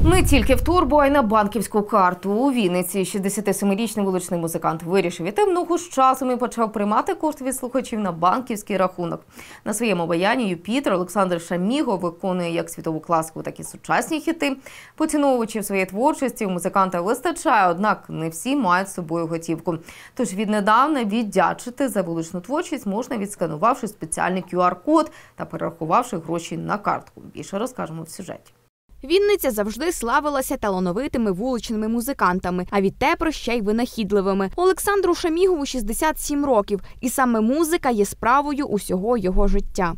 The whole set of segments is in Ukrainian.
Не тільки в торбу, а й на банківську карту. У Вінниці 67-річний вуличний музикант вирішив іти в ногу з часом і почав приймати кошти від слухачів на банківський рахунок. На своєму баяні «Юпітер» Олександр Шаміго виконує як світову класику, так і сучасні хіти. Поціновувачів своєї творчості у музиканта вистачає, однак не всі мають з собою готівку. Тож віднедавна віддячити за вуличну творчість можна, відсканувавши спеціальний QR-код та перерахувавши гроші на картку. Більше розкажемо в сюжеті. Вінниця завжди славилася талановитими вуличними музикантами, а відтепер ще й винахідливими. Олександру Шамігову 67 років, і саме музика є справою усього його життя.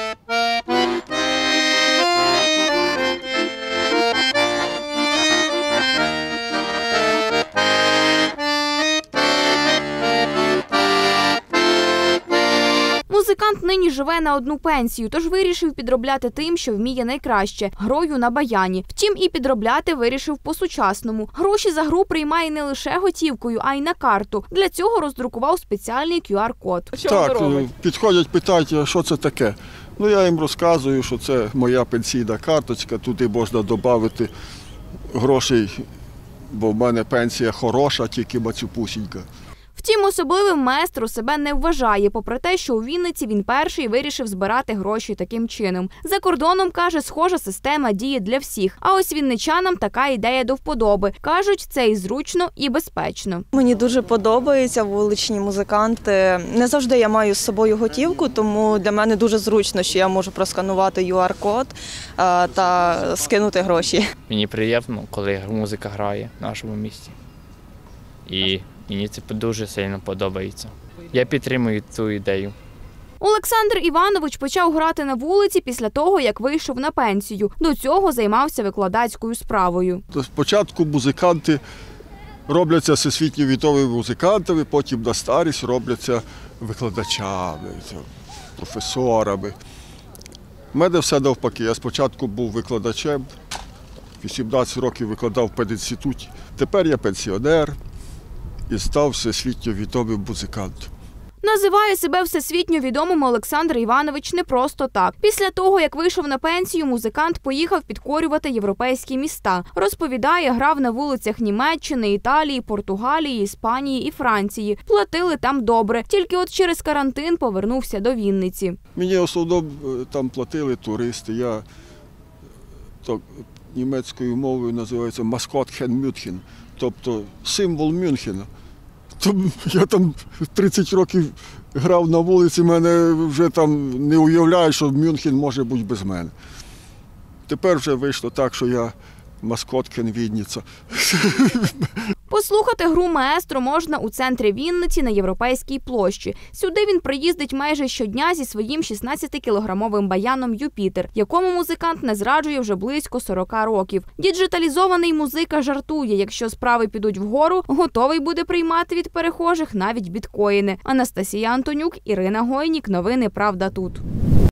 Музикант нині живе на одну пенсію, тож вирішив підробляти тим, що вміє найкраще – грою на баяні. Втім, і підробляти вирішив по-сучасному. Гроші за гру приймає не лише готівкою, а й на карту. Для цього роздрукував спеціальний QR-код. Так, підходять, питають, що це таке. Ну, я їм розказую, що це моя пенсійна карточка, туди можна додати грошей, бо в мене пенсія хороша, тільки мацюпусінька. Втім, особливим майстром себе не вважає, попри те, що у Вінниці він перший вирішив збирати гроші таким чином. За кордоном, каже, схожа система діє для всіх. А ось вінничанам така ідея до вподоби. Кажуть, це і зручно, і безпечно. Мені дуже подобаються вуличні музиканти. Не завжди я маю з собою готівку, тому для мене дуже зручно, що я можу просканувати QR-код та скинути гроші. Мені приємно, коли музика грає в нашому місті. І мені це дуже сильно подобається. Я підтримую цю ідею. Олександр Іванович почав грати на вулиці після того, як вийшов на пенсію. До цього займався викладацькою справою. Спочатку музиканти робляться всесвітньо відомими музикантами, потім на старість робляться викладачами, професорами. У мене все навпаки. Я спочатку був викладачем, 18 років викладав в педінституті. Тепер я пенсіонер і став всесвітньо відомим музикантом. Називає себе всесвітньо відомим Олександр Іванович не просто так. Після того, як вийшов на пенсію, музикант поїхав підкорювати європейські міста. Розповідає, грав на вулицях Німеччини, Італії, Португалії, Іспанії і Франції. Платили там добре. Тільки от через карантин повернувся до Вінниці. Мені в основному там платили туристи. Я німецькою мовою називається «Маскотхен Мюнхен», тобто символ Мюнхена. Я там 30 років грав на вулиці, мене вже там не уявляю, що Мюнхен може бути без мене. Тепер вже вийшло так, що я маскотхен Вінниця. Послухати гру маестро можна у центрі Вінниці на Європейській площі. Сюди він приїздить майже щодня зі своїм 16-кілограмовим баяном «Юпітер», якому музикант не зраджує вже близько 40 років. Діджиталізований музика жартує, якщо справи підуть вгору, готовий буде приймати від перехожих навіть біткоїни. Анастасія Антонюк, Ірина Гойнік. Новини «Правда тут».